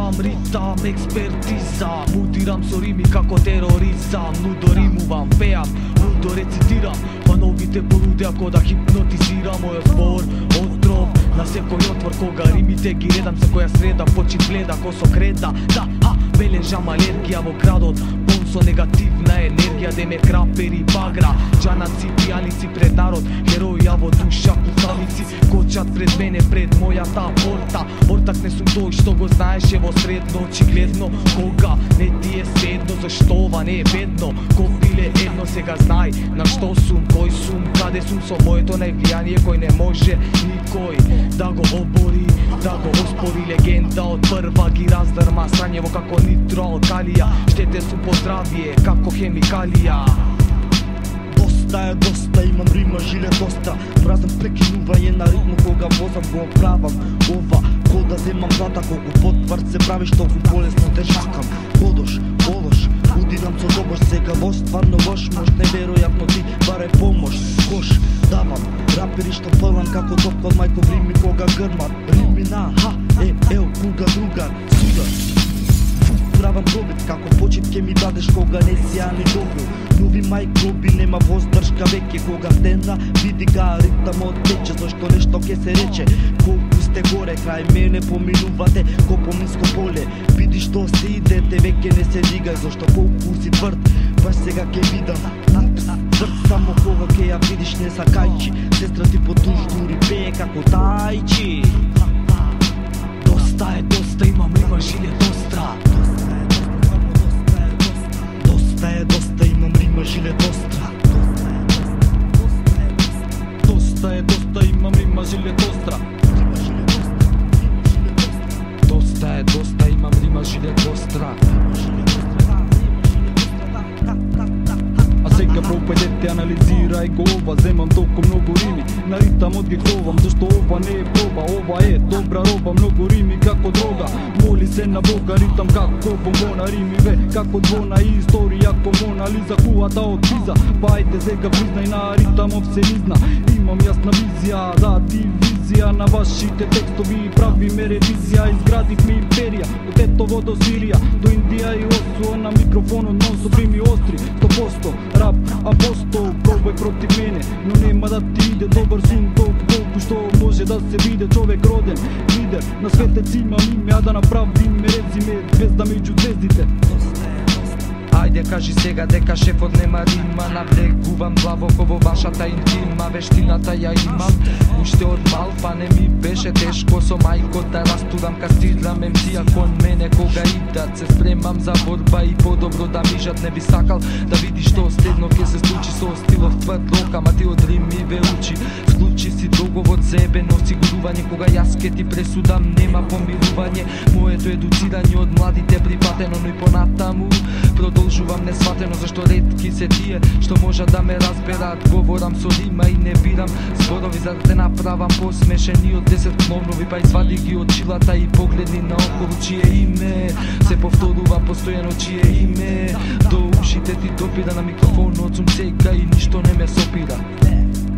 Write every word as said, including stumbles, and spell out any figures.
Имам ритам, експертиза, мутирам со рими како тероризам. Нудо римувам, пеам, нудо рецитирам, фановите полуде ако да хипнотизирам. Мојот збор, отров на секој отвор, кога римите ги редам, секоја среда почит гледа ко со креда. Да, а, бележам алергија во градот, пун со негативна енергија, де ме крапери багра, джанаци, пијаници пред народ, герои во душа, кутавици, кочат пред мене, пред мојата порта. Ортак не сум тој што го знаеше во средно, очигледно, кога не ти е седно, зашто ова не е бедно, ко биле едно, сега знај на што сум, кој сум, каде сум со моето највлијание, кој не може никој да го обори, да го оспори. Легенда од прва ги раздрма, срањево како нитроалкалија, штете сум по здравје како хемикалија. Доста е доста, имам рима, жиле доста, празен прекинување на ритмо кога возам го правам. Ова, кога да земам злата, колку потврд се правиш, толку болесно те чакам. Ходош, болош, удирам со добош, сега лош, стварно лош, мош неверојатно ти баре помош. Кош, давам, рапери што фрлам како топка од мајко рими кога грмат. Римина, ха, е, ел, куга другар, судар. Правам пробит, како почит ке ми дадеш кога не си ја ни добро. Нови мајкроби, нема воздршка веќе, кога стена види га ритамот тече, зашто нешто ке се рече. Колку сте горе, крај мене поминувате ко по минско поле. Види што се идете, веќе не се дигај, зашто колку си тврд, баш сега ке видам. Упс, тврд само кога ке ја видиш, не сакајчи, сестра ти потужнури пее како тајчи. Доста е доста, имам рима, жиле достра. Доста е доста, имам рима, жиле достра. Доста е доста, имам рима, жиле достра. Доста е доста, имам рима, жиле достра. А сега пропајдете, анализирај го ова, земам толку многу рими, на ритамот ги ховам, зашто ова не е проба, ова е добра роба, многу рими како дрога. Моли се на Бога, ритам како бомбона, рими ве како двона и историја ко Мона Лиза, куата од Пиза. Па ајде сега признај, на ритамов се изна, имам јасна визија, да дивизија на вашите текстови, правиме ревизија, изградивме империја, од Тетово до Сирија, до Индија и Осуо, на микрофонот нон со прими остри, сто посто рап апостол, пробај против мене, но нема да ти иде. Добар сум толку колку што може да се виде, човек роден, лидер на светец, имам име, а да направим резиме, звезда меѓу звездите. Ајде кажи сега дека шефот нема рима, навлегувам длабоко во вашата интима, вештината ја имам уште од мал, па не ми беше тешко со мајко да растурам, кастирам емција кон мене кога идат, се спремам за борба и подобро да мижат. Не би сакал да видиш што следно ке се случи со стилов тврд рок, ама ти од рими ве учи. Склучи си договор за ебено осигурување, кога јас ке ти пресудам, нема помилување. Моето едуцирање од младите прифатено, но и понатаму продолжувам несватено, зашто ретки се тие што можат да ме разберат. Говорам со рима и не бирам зборови за да те направам посмешен, и од десет клонови па извади ги од чилата и погледни наоколу, чие име се повторува постојано, чие име до ушите ти допира, на микрофонот сум сега и ништо не ме сопира.